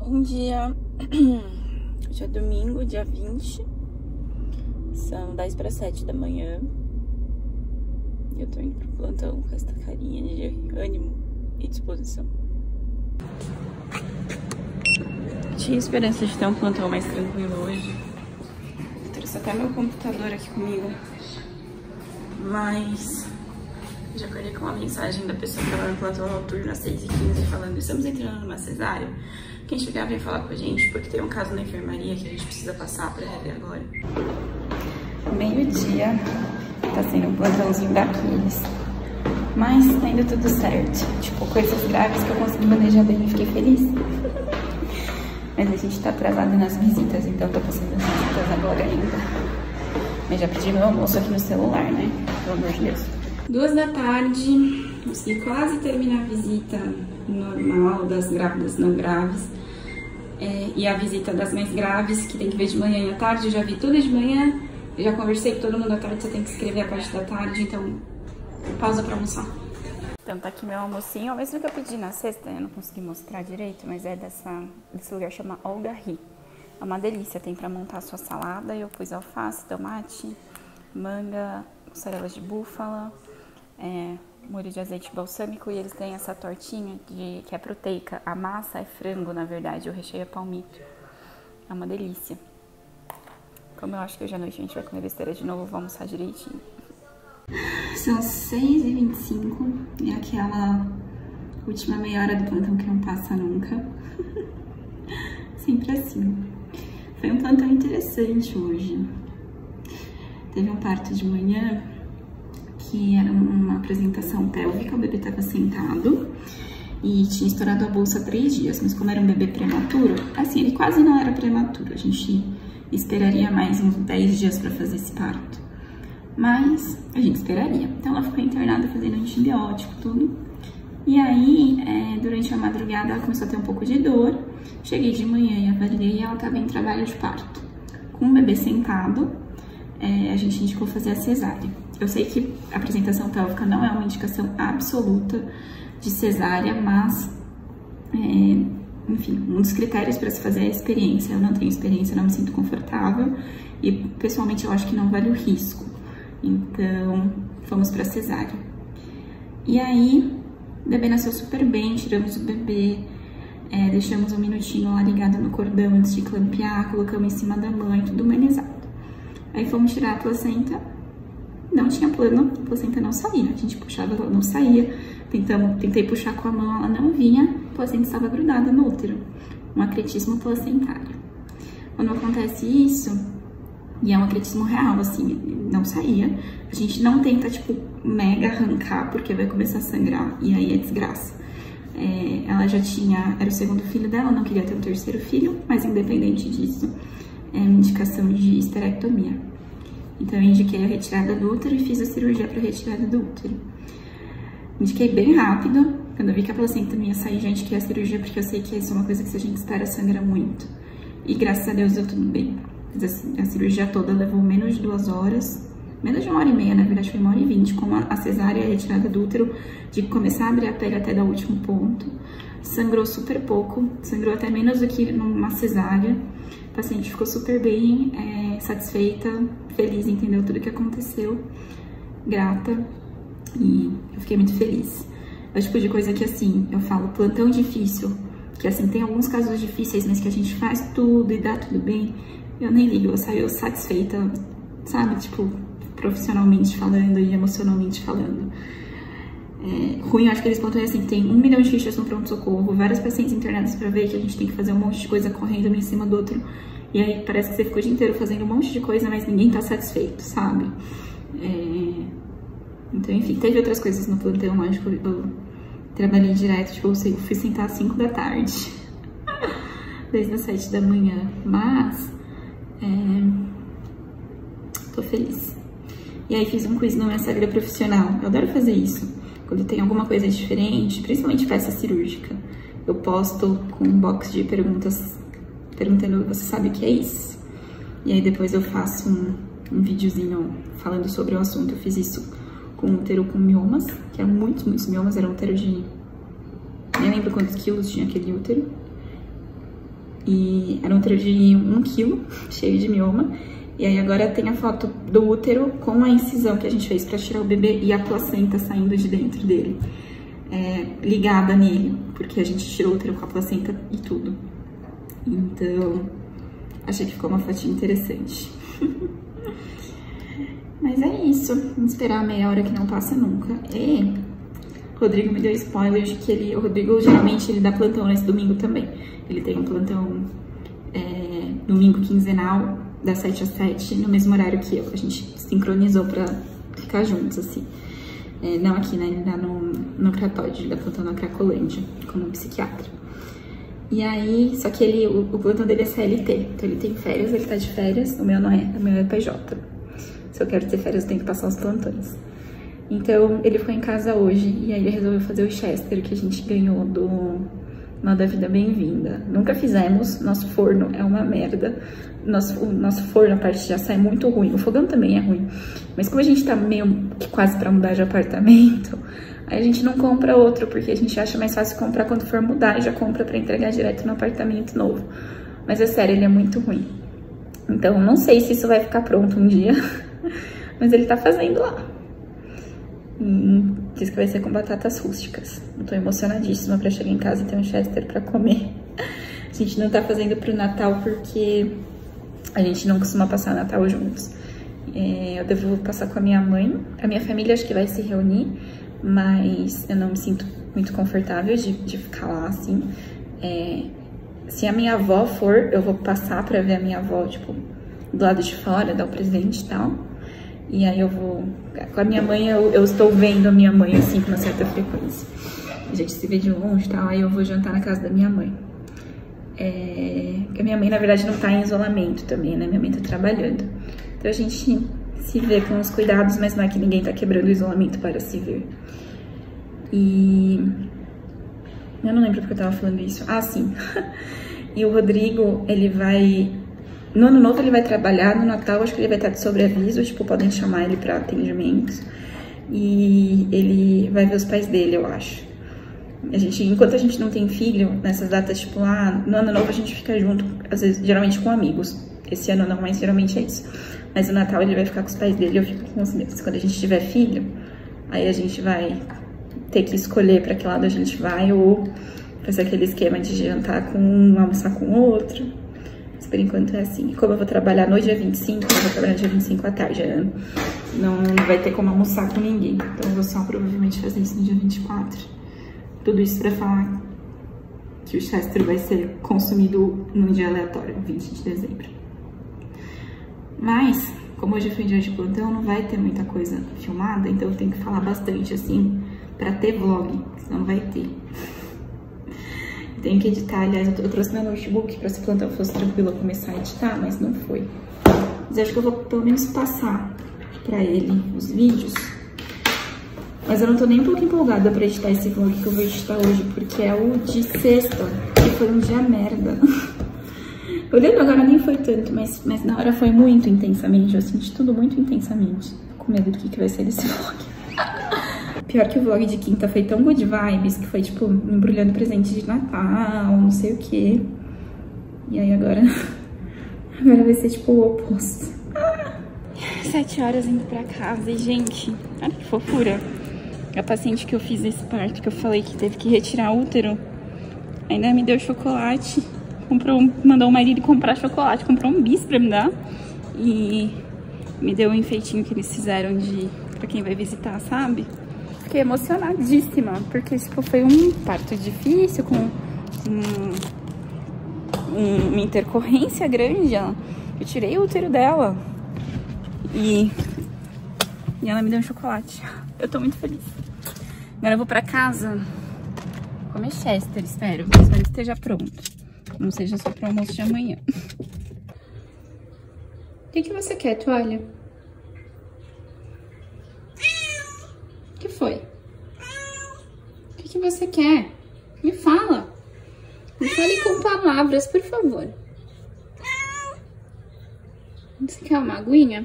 Bom dia, hoje é domingo, dia 20, são 10 para 7 da manhã e eu tô indo pro plantão com essa carinha de ânimo e disposição. Tinha esperança de ter um plantão mais tranquilo hoje, eu trouxe até meu computador aqui comigo, mas já acordei com uma mensagem da pessoa que tava no plantão noturno às 6h15 falando: estamos entrando numa cesárea, quem chegar vem falar com a gente porque tem um caso na enfermaria que a gente precisa passar pra rever agora. Meio-dia, tá sendo um plantãozinho daqueles, mas tá indo tudo certo, tipo, coisas graves que eu consegui manejar bem e fiquei feliz. Mas a gente tá atrasado nas visitas, então tô passando as visitas agora ainda. Mas já pedi meu almoço aqui no celular, né? Pelo amor de Deus. 2 da tarde, consegui quase terminar a visita normal das grávidas não graves. E a visita das mais graves, que tem que ver de manhã e à tarde, eu já vi tudo de manhã. Eu já conversei com todo mundo à tarde, você tem que escrever a parte da tarde, então pausa pra almoçar. Então tá aqui meu almocinho, o mesmo que eu pedi na sexta, eu não consegui mostrar direito, mas é desse lugar, chama Olga Ri. É uma delícia, tem pra montar a sua salada, eu pus alface, tomate, manga, mussarela de búfala, molho de azeite balsâmico, e eles têm essa tortinha que é proteica. A massa é frango, na verdade, o recheio é palmito. É uma delícia. Como eu acho que hoje à noite a gente vai comer besteira de novo, vou almoçar direitinho. São 6h25 e aquela última meia hora do plantão que não passa nunca. Sempre assim. Foi um plantão interessante hoje. Teve um parto de manhã que era uma apresentação pélvica, o bebê estava sentado e tinha estourado a bolsa há 3 dias, mas como era um bebê prematuro, assim, ele quase não era prematuro, a gente esperaria mais uns 10 dias para fazer esse parto, mas a gente esperaria. Então ela ficou internada fazendo antibiótico, tudo, e aí durante a madrugada ela começou a ter um pouco de dor. Cheguei de manhã e avaliei e ela estava em trabalho de parto. Com o bebê sentado, a gente indicou fazer a cesárea. Eu sei que a apresentação pélvica não é uma indicação absoluta de cesárea, mas, enfim, um dos critérios para se fazer é a experiência. Eu não tenho experiência, não me sinto confortável e, pessoalmente, eu acho que não vale o risco. Então, fomos para cesárea. E aí, o bebê nasceu super bem, tiramos o bebê, deixamos um minutinho lá ligado no cordão antes de clampear, colocamos em cima da mãe, tudo humanizado. Aí fomos tirar a placenta, não tinha plano, a placenta não saía. A gente puxava, ela não saía. Tentei puxar com a mão, ela não vinha, a placenta estava grudada no útero. Um acretismo placentário. Quando acontece isso, e é um acretismo real, assim, não saía, a gente não tenta, tipo, mega arrancar, porque vai começar a sangrar, e aí é desgraça. Ela já tinha, era o 2º filho dela, não queria ter um 3º filho, mas independente disso, é uma indicação de esterectomia. Então eu indiquei a retirada do útero e fiz a cirurgia para retirada do útero. Indiquei bem rápido, quando eu vi que a placenta não ia sair, já indiquei a cirurgia, porque eu sei que isso é uma coisa que se a gente espera sangra muito. E graças a Deus deu tudo bem. Fiz a cirurgia toda, levou menos de 2 horas, menos de 1h30, na verdade foi 1h20, com a cesárea e a retirada do útero, de começar a abrir a pele até dar o último ponto. Sangrou super pouco, sangrou até menos do que numa cesárea. A paciente ficou super bem, satisfeita, feliz, entendeu tudo o que aconteceu, grata, e eu fiquei muito feliz. É o tipo de coisa que, assim, eu falo, plantão difícil, que, assim, tem alguns casos difíceis, mas que a gente faz tudo e dá tudo bem, eu nem ligo, eu saio satisfeita, sabe, tipo, profissionalmente falando e emocionalmente falando. Ruim, eu acho que eles plantões assim, tem 1 milhão de fichas no pronto-socorro, várias pacientes internadas pra ver que a gente tem que fazer um monte de coisa correndo um em cima do outro, e aí parece que você ficou o dia inteiro fazendo um monte de coisa, mas ninguém tá satisfeito, sabe? Então, enfim, teve outras coisas no plantão, lógico, eu trabalhei direto, tipo, eu fui sentar às 5 da tarde, desde as 7 da manhã, mas tô feliz. E aí fiz um quiz no Instagram profissional, eu adoro fazer isso. Quando tem alguma coisa diferente, principalmente peça cirúrgica, eu posto com um box de perguntas perguntando: você sabe o que é isso? E aí depois eu faço um videozinho falando sobre o assunto. Eu fiz isso com útero com miomas, que eram muitos miomas, era um útero de... nem lembro quantos quilos tinha aquele útero. E era um útero de 1 quilo, cheio de mioma. E aí agora tem a foto do útero com a incisão que a gente fez pra tirar o bebê e a placenta saindo de dentro dele. Ligada nele, porque a gente tirou o útero com a placenta e tudo. Então, achei que ficou uma fotinha interessante. Mas é isso, vamos esperar meia hora que não passa nunca. E o Rodrigo me deu spoiler de que o Rodrigo geralmente ele dá plantão nesse domingo também. Ele tem um plantão domingo quinzenal, das 7 às 7, no mesmo horário que eu. A gente sincronizou pra ficar juntos, assim. Não aqui, né? Ele dá no Cratóide, ele dá plantão na Cracolândia, como um psiquiatra. E aí, só que o plantão dele é CLT, então ele tem férias, ele tá de férias, o meu não é, o meu é PJ. Se eu quero ter férias, eu tenho que passar os plantões. Então, ele ficou em casa hoje, e aí ele resolveu fazer o Chester, que a gente ganhou do Moda Vida Bem-vinda. Nunca fizemos, nosso forno é uma merda. Nosso forno, a parte já sai muito ruim, o fogão também é ruim. Mas como a gente tá meio que quase pra mudar de apartamento, aí a gente não compra outro, porque a gente acha mais fácil comprar quando for mudar e já compra pra entregar direto no apartamento novo. Mas é sério, ele é muito ruim. Então, não sei se isso vai ficar pronto um dia, mas ele tá fazendo lá. Diz que vai ser com batatas rústicas. Eu tô emocionadíssima pra chegar em casa e ter um Chester pra comer. A gente não tá fazendo pro Natal porque a gente não costuma passar Natal juntos. Eu devo passar com a minha mãe. A minha família acho que vai se reunir, mas eu não me sinto muito confortável de ficar lá, assim. Se a minha avó for, eu vou passar pra ver a minha avó, tipo, do lado de fora, dar o presente e tal. E aí eu vou... Com a minha mãe, eu estou vendo a minha mãe, assim, com uma certa frequência. A gente se vê de longe e tal, aí eu vou jantar na casa da minha mãe. Porque a minha mãe, na verdade, não tá em isolamento também, né? Minha mãe tá trabalhando. Então a gente se vê com os cuidados, mas não é que ninguém tá quebrando o isolamento para se ver. E... eu não lembro porque eu tava falando isso. Ah, sim. E o Rodrigo, ele vai... No Ano Novo ele vai trabalhar, no Natal acho que ele vai estar de sobreaviso, tipo, podem chamar ele pra atendimentos. E ele vai ver os pais dele, eu acho. Enquanto a gente não tem filho, nessas datas, tipo, no Ano Novo a gente fica junto, às vezes, geralmente com amigos. Esse ano não, mas geralmente é isso. Mas no Natal ele vai ficar com os pais dele e eu fico com os meus. Quando a gente tiver filho, aí a gente vai ter que escolher pra que lado a gente vai, ou fazer aquele esquema de jantar com um, almoçar com o outro. Por enquanto é assim. Como eu vou trabalhar no dia 25, eu vou trabalhar no dia 25 à tarde, não vai ter como almoçar com ninguém. Então eu vou só provavelmente fazer isso no dia 24. Tudo isso pra falar que o Chester vai ser consumido num dia aleatório, 20 de dezembro. Mas, como hoje foi dia de plantão, não vai ter muita coisa filmada, então eu tenho que falar bastante, assim, pra ter vlog, senão não vai ter. Tenho que editar, aliás, eu trouxe meu notebook pra se o plantão fosse tranquilo eu começar a editar, mas não foi. Mas acho que eu vou pelo menos passar pra ele os vídeos. Mas eu não tô nem um pouco empolgada pra editar esse vlog que eu vou editar hoje, porque é o de sexta, que foi um dia merda. Olhando agora nem foi tanto, mas na hora foi muito intensamente, eu senti tudo muito intensamente. Tô com medo do que vai ser desse vlog. Pior que o vlog de quinta foi tão good vibes, que foi, tipo, embrulhando presente de Natal, não sei o quê. E aí agora vai ser, tipo, o oposto. 7 horas indo pra casa e, gente, olha que fofura. A paciente que eu fiz esse parto, que eu falei que teve que retirar o útero, ainda me deu chocolate. Mandou o marido comprar chocolate, comprou um bis pra me dar. E me deu um enfeitinho que eles fizeram pra quem vai visitar, sabe? Fiquei emocionadíssima, porque, tipo, foi um parto difícil, com uma intercorrência grande. Eu tirei o útero dela e ela me deu um chocolate. Eu tô muito feliz. Agora eu vou pra casa comer Chester, espero que esteja pronto. Não seja só pro almoço de amanhã. O que você quer, toalha? O que foi? O que você quer? Me fala. Me fale com palavras, por favor. Você quer uma aguinha?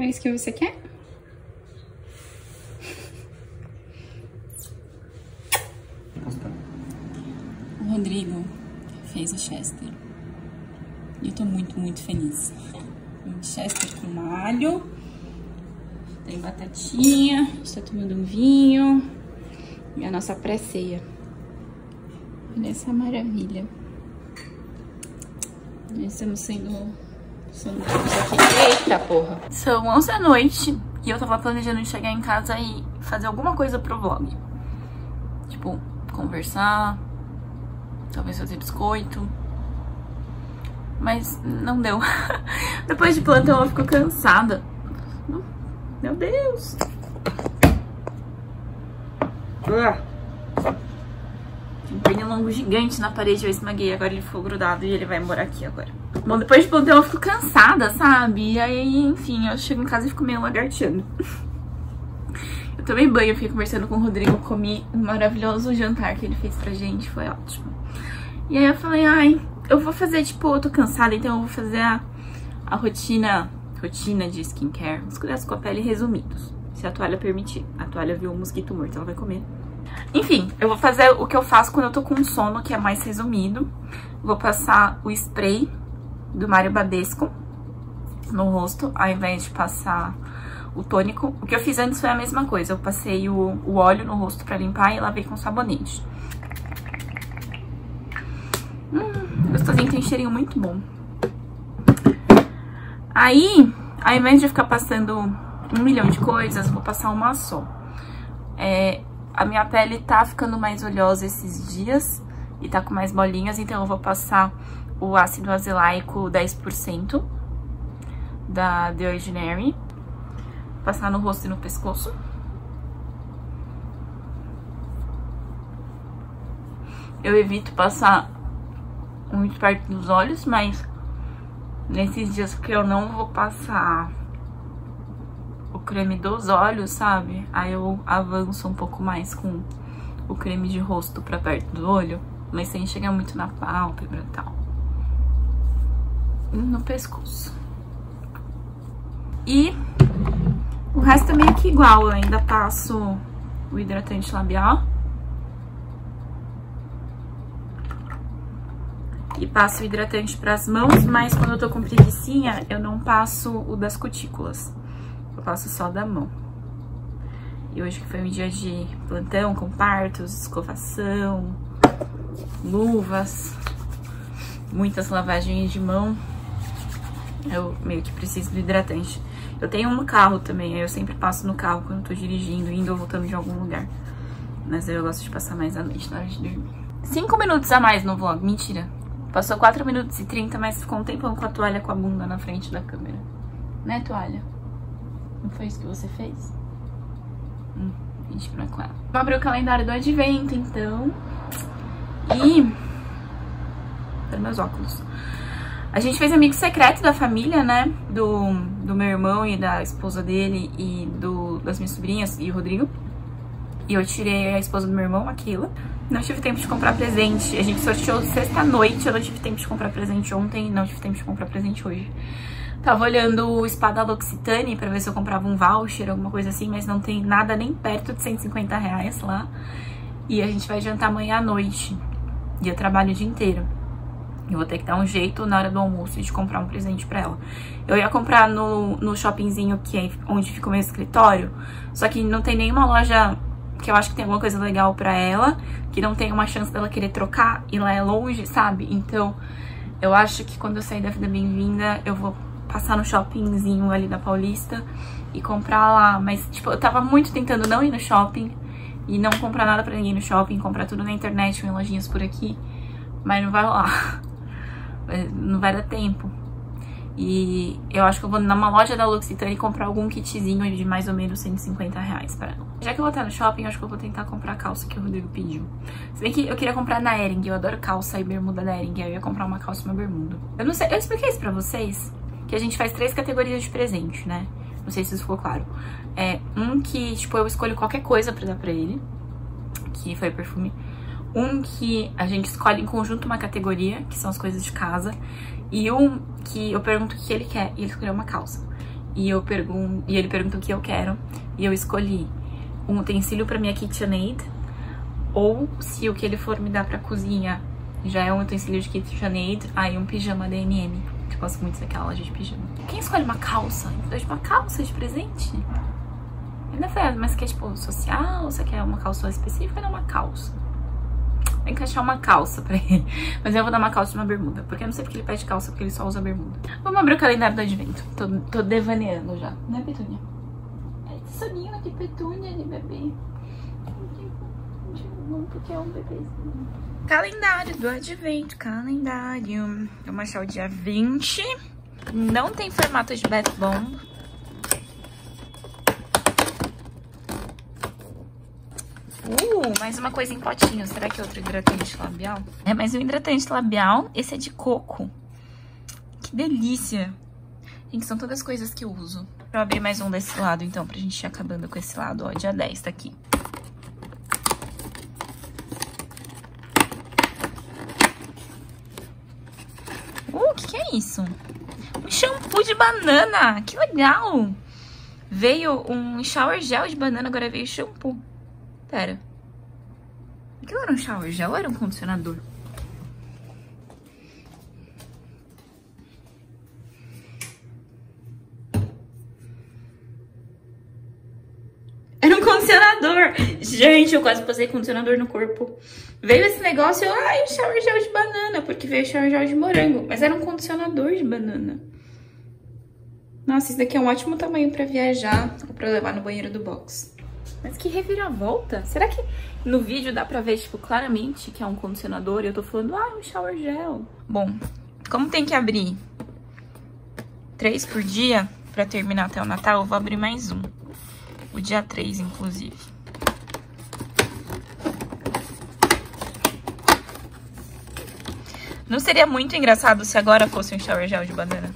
É isso que você quer? O Rodrigo fez o Chester. E eu tô muito, muito feliz. Um Chester com alho. Tem batatinha. Está tomando um vinho. E a nossa pré-ceia. Olha essa maravilha. Nós estamos sendo... Eita porra! São 11 da noite e eu tava planejando chegar em casa e fazer alguma coisa pro vlog. Tipo, conversar, talvez fazer biscoito. Mas não deu. Depois de plantão eu fico cansada. Meu Deus! Tem um pernilongo gigante na parede, eu esmaguei, agora ele ficou grudado e ele vai morar aqui agora. Bom, depois de plantão eu fico cansada, sabe? E aí, enfim, eu chego em casa e fico meio lagarteando. Eu tomei banho, fiquei conversando com o Rodrigo, comi um maravilhoso jantar que ele fez pra gente, foi ótimo. E aí eu falei, ai, eu vou fazer, tipo, eu tô cansada, então eu vou fazer a rotina de skincare, os cuidados com a pele resumidos, se a toalha permitir. A toalha viu um mosquito morto, ela vai comer. Enfim, eu vou fazer o que eu faço quando eu tô com sono, que é mais resumido. Vou passar o spray do Mario Badescu no rosto, ao invés de passar o tônico. O que eu fiz antes foi a mesma coisa, eu passei o óleo no rosto pra limpar e lavei com sabonete. Gostosinho, tem um cheirinho muito bom. Aí, ao invés de ficar passando 1 milhão de coisas, vou passar uma só. A minha pele tá ficando mais oleosa esses dias e tá com mais bolinhas, então eu vou passar o ácido azelaico 10% da The Ordinary. Passar no rosto e no pescoço. Eu evito passar muito perto dos olhos, mas nesses dias que eu não vou passar o creme dos olhos, sabe? Aí eu avanço um pouco mais com o creme de rosto pra perto do olho, mas sem chegar muito na pálpebra e tal. E no pescoço. E o resto é meio que igual, eu ainda passo o hidratante labial. E passo o hidratante pras mãos, mas quando eu tô com preguicinha, eu não passo o das cutículas. Eu passo só da mão. E hoje que foi um dia de plantão, com partos, escovação, luvas, muitas lavagens de mão, eu meio que preciso do hidratante. Eu tenho um no carro também, aí eu sempre passo no carro quando eu tô dirigindo, indo ou voltando de algum lugar. Mas eu gosto de passar mais à noite, na hora de dormir. 5 minutos a mais no vlog, mentira. Passou 4 minutos e 30, mas ficou um tempão com a toalha com a bunda na frente da câmera. Né, toalha? Não foi isso que você fez? A gente não é com ela. Vou abrir o calendário do advento, então. E... para meus óculos. A gente fez amigo secreto da família, né? Do meu irmão e da esposa dele e das minhas sobrinhas e o Rodrigo. E eu tirei a esposa do meu irmão, a Keila. Não tive tempo de comprar presente. A gente sorteou sexta-noite, eu não tive tempo de comprar presente ontem, não tive tempo de comprar presente hoje. Tava olhando o spa da L'Occitane pra ver se eu comprava um voucher, alguma coisa assim, mas não tem nada nem perto de 150 reais lá. E a gente vai jantar amanhã à noite. E eu trabalho o dia inteiro. Eu vou ter que dar um jeito na hora do almoço de comprar um presente pra ela. Eu ia comprar no shoppingzinho que é onde fica o meu escritório, só que não tem nenhuma loja que eu acho que tem alguma coisa legal pra ela, que não tem uma chance dela querer trocar, e lá é longe, sabe? Então, eu acho que quando eu sair da Vida Bem-vinda, eu vou passar no shoppingzinho ali da Paulista e comprar lá. Mas, tipo, eu tava muito tentando não ir no shopping e não comprar nada pra ninguém no shopping, comprar tudo na internet, em lojinhas por aqui, mas não vai rolar. Não vai dar tempo. E eu acho que eu vou numa loja da L'Occitane comprar algum kitzinho de mais ou menos 150 reais pra ela. Já que eu vou estar no shopping, eu acho que eu vou tentar comprar a calça que o Rodrigo pediu. Se bem que eu queria comprar na Hering, eu adoro calça e bermuda da Hering, aí eu ia comprar uma calça e uma bermuda. Eu não sei, eu expliquei isso pra vocês, que a gente faz 3 categorias de presente, né? Não sei se isso ficou claro. Um que, tipo, eu escolho qualquer coisa pra dar pra ele, que foi perfume. Um que a gente escolhe em conjunto uma categoria, que são as coisas de casa. E um que eu pergunto o que ele quer, e ele escolheu uma calça. e ele perguntou o que eu quero, e eu escolhi um utensílio pra minha KitchenAid, ou se o que ele for me dar pra cozinha já é um utensílio de KitchenAid, aí um pijama da M&M. Eu gosto muito daquela loja de pijama. Quem escolhe uma calça? Escolhe uma calça de presente? Ainda faz, mas quer tipo social? Você quer uma calça específica ou não uma calça? Tem que achar uma calça pra ele. Mas eu vou dar uma calça e uma bermuda, porque eu não sei porque ele pede calça, porque ele só usa bermuda. Vamos abrir o calendário do advento. Tô devaneando já, né, Petúnia? É soninho de Petúnia, de bebê. Porque é um bebezinho. Calendário do advento, calendário. Vamos achar o dia 20. Não tem formato de bath bomb. Mais uma coisa em potinho. Será que é outro hidratante labial? É mais um hidratante labial. Esse é de coco. Que delícia. Gente, são todas coisas que eu uso. Vou abrir mais um desse lado, então, pra gente ir acabando com esse lado. Ó, dia 10 tá aqui. O que é isso? Um shampoo de banana. Que legal. Veio um shower gel de banana, agora veio shampoo. Pera. Aquilo era um shower gel ou era um condicionador? Era um condicionador! Gente, eu quase passei condicionador no corpo. Veio esse negócio, ai, shower gel de banana, porque veio shower gel de morango. Mas era um condicionador de banana. Nossa, isso daqui é um ótimo tamanho pra viajar ou pra levar no banheiro do box. Mas que reviravolta! Será que no vídeo dá pra ver, tipo, claramente que é um condicionador e eu tô falando, ah, um shower gel? Bom, como tem que abrir 3 por dia pra terminar até o Natal, eu vou abrir mais um. O dia 3, inclusive. Não seria muito engraçado se agora fosse um shower gel de banana?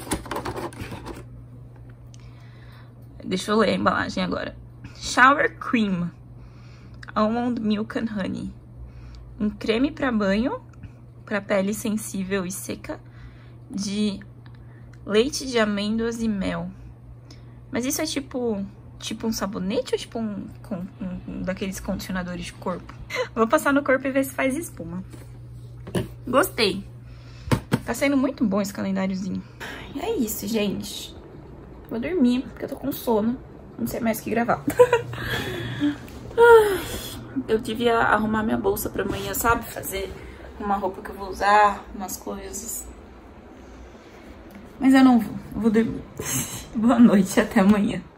Deixa eu ler a embalagem agora. Shower Cream, Almond Milk and Honey. Um creme para banho, para pele sensível e seca, de leite de amêndoas e mel. Mas isso é tipo um sabonete ou tipo um daqueles condicionadores de corpo? Vou passar no corpo e ver se faz espuma. Gostei. Tá sendo muito bom esse calendáriozinho. É isso, gente. Vou dormir, porque eu tô com sono. Não sei mais o que gravar. Eu devia arrumar minha bolsa pra amanhã, sabe? Fazer uma roupa que eu vou usar, umas coisas. Mas eu não vou. Eu vou dormir. Boa noite, até amanhã.